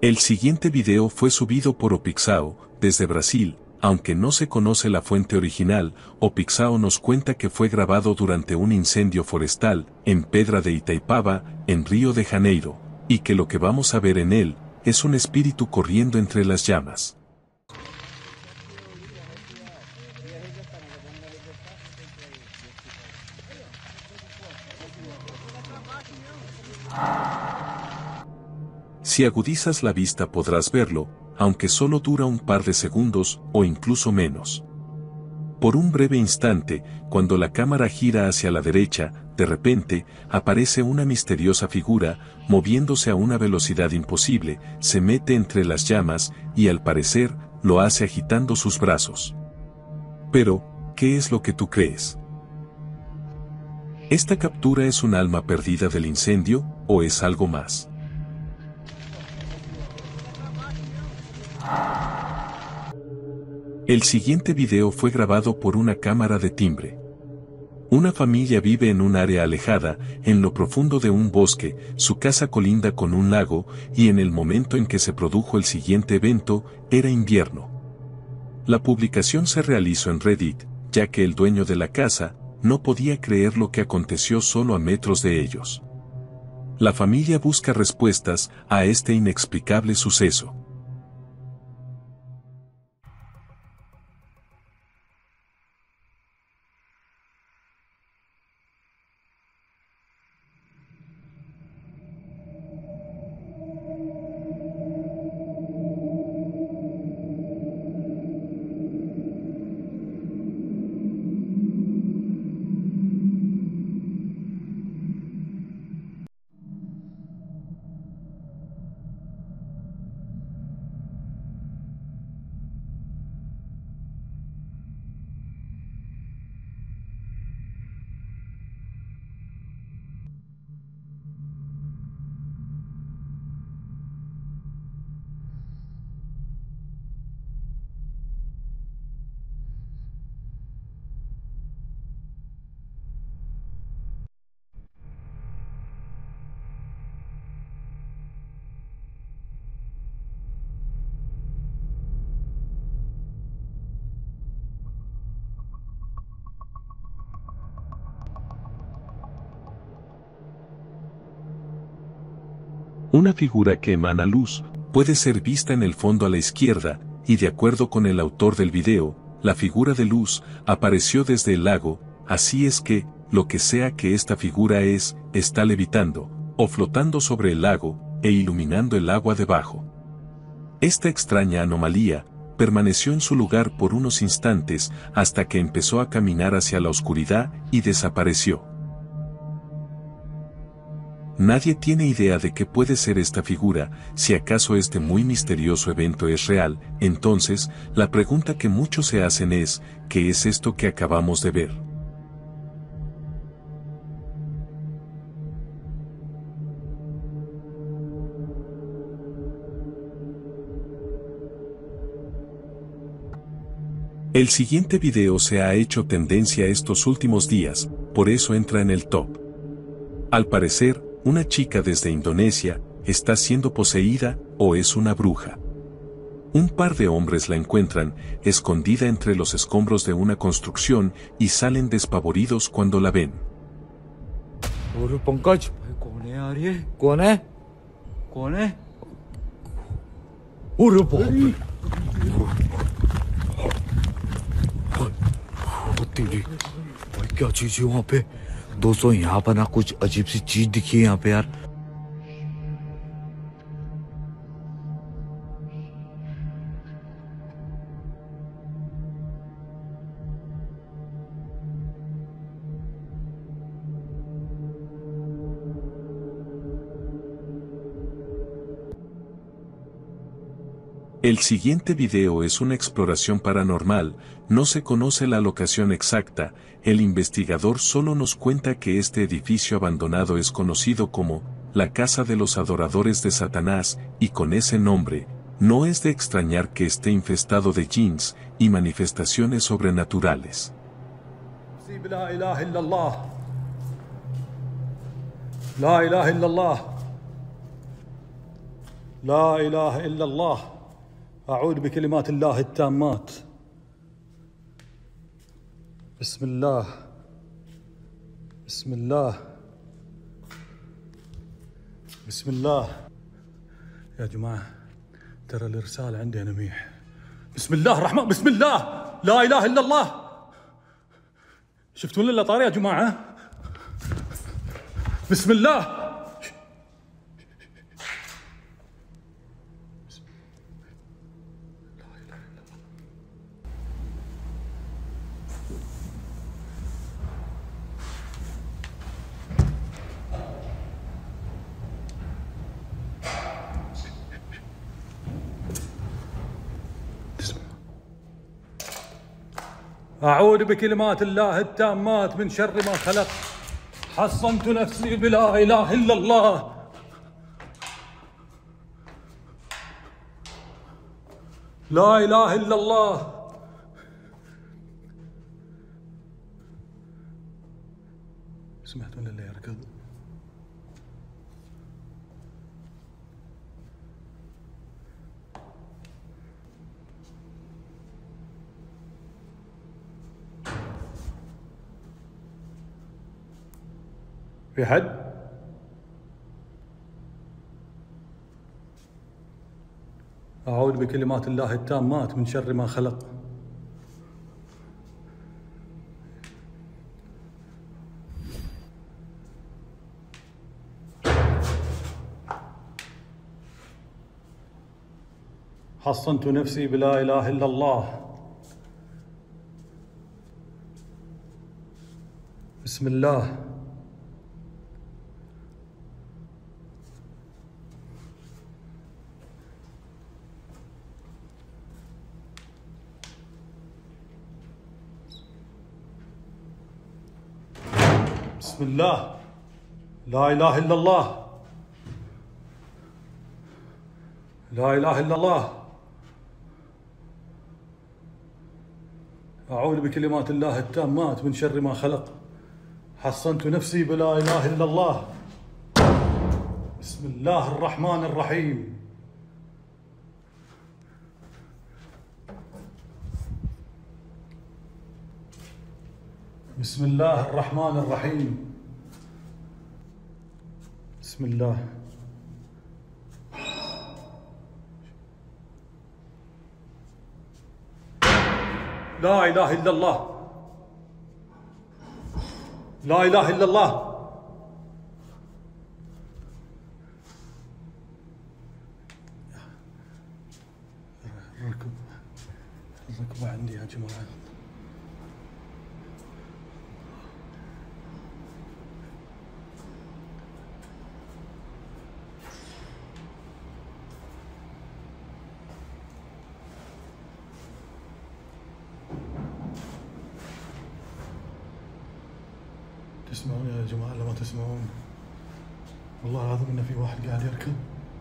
El siguiente video fue subido por Opixao, desde Brasil, aunque no se conoce la fuente original. Opixao nos cuenta que fue grabado durante un incendio forestal, en Pedra de Itaipava, en Río de Janeiro, y que lo que vamos a ver en él, es un espíritu corriendo entre las llamas. Si agudizas la vista podrás verlo, aunque solo dura un par de segundos o incluso menos. Por un breve instante, cuando la cámara gira hacia la derecha, de repente, aparece una misteriosa figura, moviéndose a una velocidad imposible, se mete entre las llamas, y al parecer, lo hace agitando sus brazos. Pero, ¿qué es lo que tú crees? ¿Esta captura es un alma perdida del incendio, o es algo más? El siguiente video fue grabado por una cámara de timbre. Una familia vive en un área alejada, en lo profundo de un bosque, su casa colinda con un lago, y en el momento en que se produjo el siguiente evento, era invierno. La publicación se realizó en Reddit, ya que el dueño de la casa, no podía creer lo que aconteció solo a metros de ellos. La familia busca respuestas a este inexplicable suceso. Una figura que emana luz, puede ser vista en el fondo a la izquierda, y de acuerdo con el autor del video, la figura de luz apareció desde el lago, así es que, lo que sea que esta figura es, está levitando, o flotando sobre el lago, e iluminando el agua debajo. Esta extraña anomalía, permaneció en su lugar por unos instantes, hasta que empezó a caminar hacia la oscuridad y desapareció. Nadie tiene idea de qué puede ser esta figura, si acaso este muy misterioso evento es real. Entonces, la pregunta que muchos se hacen es, ¿qué es esto que acabamos de ver? El siguiente video se ha hecho tendencia estos últimos días, por eso entra en el top. Al parecer, una chica desde Indonesia está siendo poseída o es una bruja. Un par de hombres la encuentran, escondida entre los escombros de una construcción, y salen despavoridos cuando la ven. दोस्तों यहाँ पर ना कुछ अजीब सी चीज दिखी है यहाँ पे यार। El siguiente video es una exploración paranormal, no se conoce la locación exacta, el investigador solo nos cuenta que este edificio abandonado es conocido como la Casa de los Adoradores de Satanás, y con ese nombre, no es de extrañar que esté infestado de jinns y manifestaciones sobrenaturales. La ilaha illallah. La ilaha illallah. لا إله إلا الله. أعوذ بكلمات الله التامات. بسم الله بسم الله بسم الله. يا جماعة ترى الإرسال عندي أنا ميح. بسم الله الرحمن، بسم الله، لا إله إلا الله. شفتوا لنا طاري يا جماعة؟ بسم الله. أعوذ بكلمات الله التامات من شر ما خلق. حصنت نفسي بلا إله إلا الله. لا إله إلا الله. سمعتون اللي يركض؟ في حد؟ أعوذ بكلمات الله التامات من شر ما خلق. حصنت نفسي بلا إله إلا الله. بسم الله. بسم الله. لا إله إلا الله. لا إله إلا الله. أعوذ بكلمات الله التامات من شر ما خلق. حصنت نفسي بلا إله إلا الله. بسم الله الرحمن الرحيم. بسم الله الرحمن الرحيم. بسم الله. لا إله إلا الله. لا إله إلا الله. الركبة عندي يا جماعة. تسمعون يا جماعة ولا ما تسمعون؟ والله العظيم إن في واحد قاعد يركض.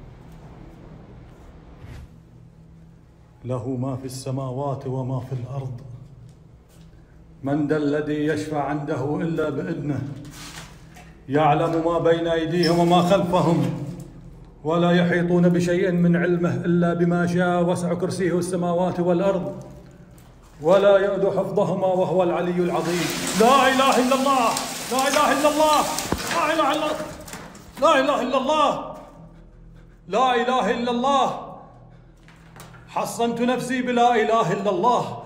له ما في السماوات وما في الأرض. من ذا الذي يشفع عنده إلا بإذنه. يعلم ما بين أيديهم وما خلفهم ولا يحيطون بشيء من علمه إلا بما شاء. وسع كرسيه السماوات والأرض ولا يؤد حفظهما وهو العلي العظيم. لا إله إلا الله. لا إله إلا الله. لا إله إلا الله. لا إله إلا الله. لا إله إلا الله. حصنت نفسي بلا إله إلا الله.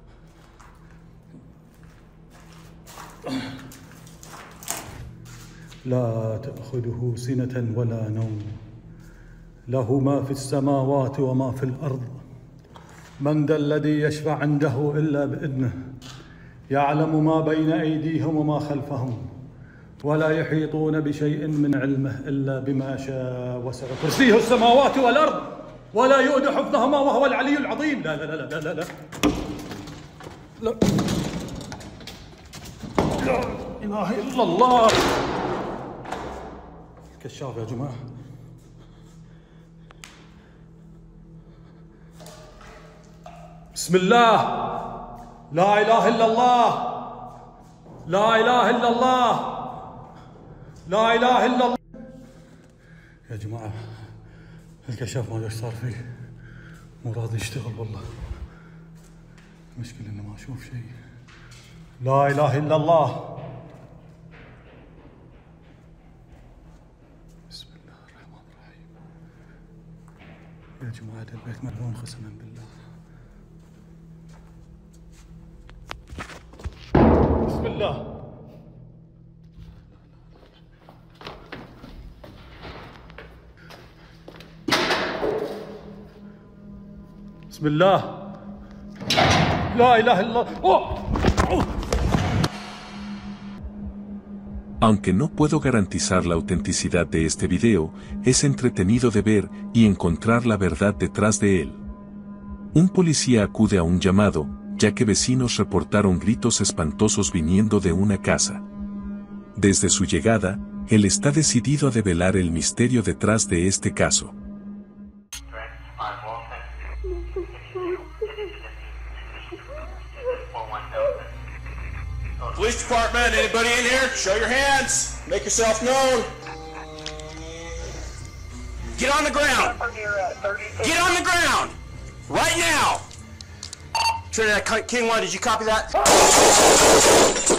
لا تأخذه سنة ولا نوم. له ما في السماوات وما في الأرض. من ذا الذي يشفع عنده إلا بإذنه. يعلم ما بين أيديهم وما خلفهم ولا يحيطون بشيء من علمه إلا بما شاء. وسع كرسيه السماوات والأرض ولا يؤد حفظهما وهو العلي العظيم. لا لا لا لا لا لا لا لا إله إلا الله. كشاف يا جماعة. بسم الله. لا إله إلا الله. لا إله إلا الله. لا إله إلا الله. يا جماعة الكشاف ما ايش صار فيه، مو راضي يشتغل والله. المشكلة انه ما اشوف شيء. لا اله الا الله. بسم الله الرحمن الرحيم. يا جماعة البيت ملعون قسما بالله. بسم الله. بسم الله. لا إله إلا الله. Aunque no puedo garantizar la autenticidad de este video, es entretenido de ver y encontrar la verdad detrás de él. Un policía acude a un llamado, ya que vecinos reportaron gritos espantosos viniendo de una casa. Desde su llegada, él está decidido a develar el misterio detrás de este caso. Police department, anybody in here? Show your hands. Make yourself known. Get on the ground. Get on the ground. Right now. Trinidad King 1, did you copy that?